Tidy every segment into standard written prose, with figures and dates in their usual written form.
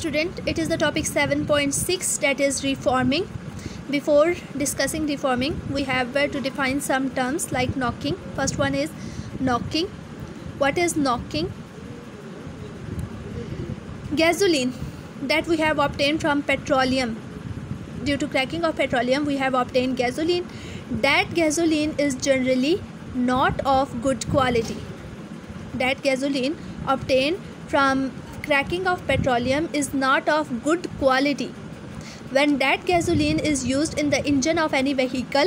student, it is the topic 7.6, that is reforming. Before discussing reforming, we have to define some terms like knocking. First one is knocking. What is knocking? Gasoline that we have obtained from petroleum. Due to cracking of petroleum, we have obtained gasoline. That gasoline is generally not of good quality. That gasoline obtained from cracking of petroleum is not of good quality. When that gasoline is used in the engine of any vehicle,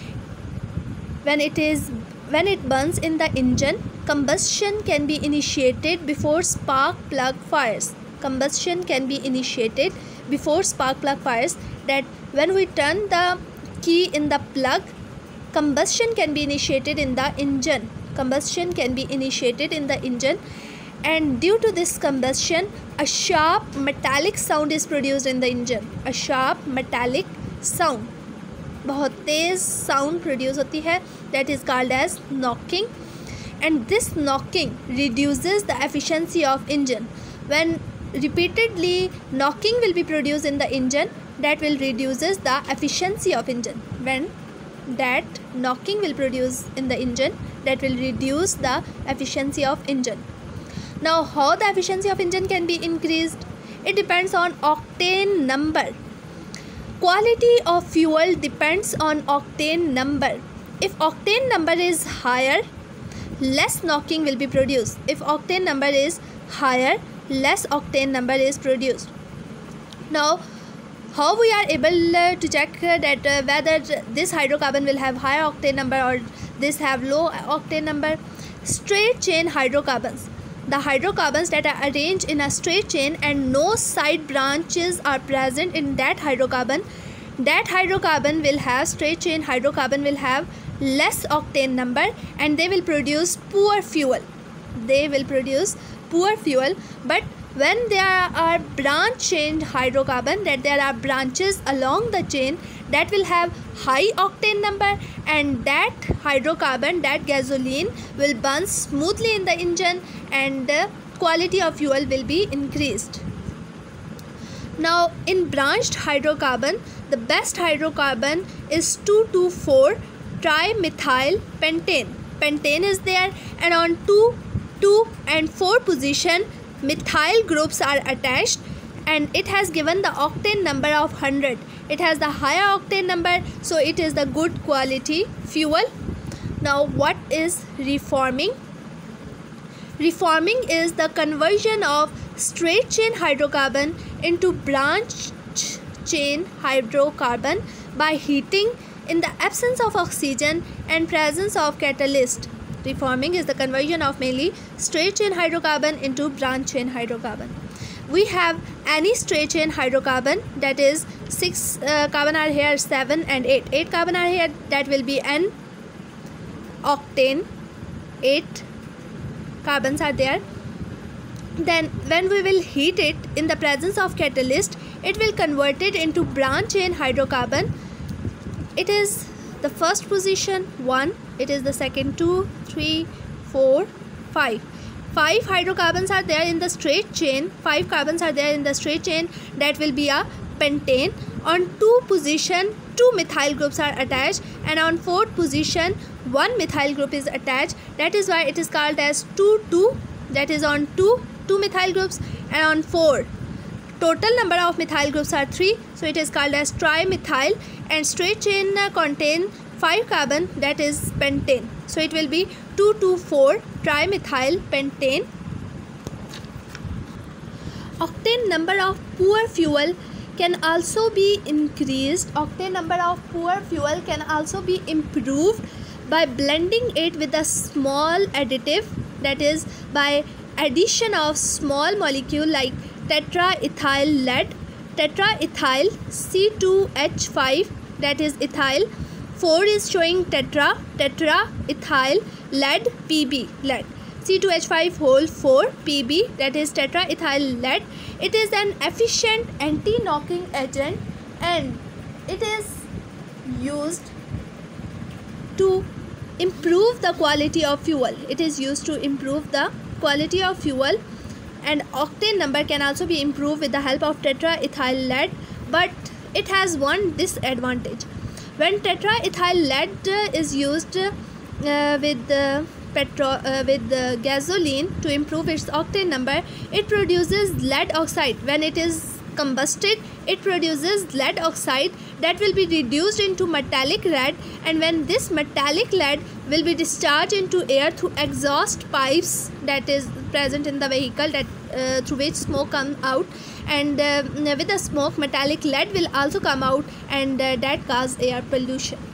when it burns in the engine, combustion can be initiated before spark plug fires. Combustion can be initiated before spark plug fires. That when we turn the key in the plug, combustion can be initiated in the engine. Combustion can be initiated in the engine, and due to this combustion, a sharp metallic sound is produced in the engine. A sharp metallic sound, बहुत तेज sound produce होती है, that is called as knocking. And this knocking reduces the efficiency of engine. When repeatedly knocking will be produced in the engine, that will reduces the efficiency of engine. When that knocking will produce in the engine, that will reduce the efficiency of engine. Now, how the efficiency of engine can be increased? It depends on octane number. Quality of fuel depends on octane number. If octane number is higher, less knocking will be produced. If octane number is higher, less octane number is produced. Now, how we are able to check that whether this hydrocarbon will have higher octane number or this have low octane number? Straight chain hydrocarbons. The hydrocarbons that are arranged in a straight chain and no side branches are present in that hydrocarbon will have, straight chain hydrocarbon will have less octane number, and they will produce poor fuel. They will produce poor fuel. But when there are branch chain hydrocarbon, that there are branches along the chain, that will have high octane number, and that hydrocarbon, that gasoline will burn smoothly in the engine, and the quality of fuel will be increased. Now, in branched hydrocarbon, the best hydrocarbon is 2,2,4 trimethyl pentane. Pentane is there, and on 2, 2 and 4 position, methyl groups are attached, and it has given the octane number of 100. It has the higher octane number, so it is the good quality fuel. Now, what is reforming? Reforming is the conversion of straight chain hydrocarbon into branch chain hydrocarbon by heating in the absence of oxygen and presence of catalyst. Reforming is the conversion of mainly straight chain hydrocarbon into branch chain hydrocarbon. We have any straight chain hydrocarbon, that is 6 carbon are here, 7 and 8. 8 carbon are here, that will be N octane. 8 carbons are there. Then when we will heat it in the presence of catalyst, it will convert it into branch chain hydrocarbon. It is the first position 1, it is the second 2, 3, 4, 5. 5 hydrocarbons are there in the straight chain. 5 carbons are there in the straight chain, that will be a pentane. On 2 position, 2 methyl groups are attached, and on 4th position, 1 methyl group is attached. That is why it is called as 2,2. That is on 2 methyl groups, and on 4 total number of methyl groups are 3, so it is called as trimethyl. And straight chain contain 5 carbon, that is pentane, so it will be 2,2,4 trimethyl pentane. Octane number of poor fuel can also be increased. Octane number of poor fuel can also be improved by blending it with a small additive, that is by addition of small molecule like tetraethyl lead. Tetraethyl C2H5, that is ethyl. 4 is showing tetraethyl lead Pb, lead. C2H5 whole 4 Pb, that is tetraethyl lead. It is an efficient anti-knocking agent, and it is used to improve the quality of fuel. It is used to improve the quality of fuel. and octane number can also be improved with the help of tetraethyl lead, but it has one disadvantage. When tetraethyl lead is used with gasoline to improve its octane number, it produces lead oxide. When it is combusted, it produces lead oxide that will be reduced into metallic lead, and when this metallic lead will be discharged into air through exhaust pipes that is present in the vehicle, that through which smoke comes out, and with the smoke metallic lead will also come out, and that cause air pollution.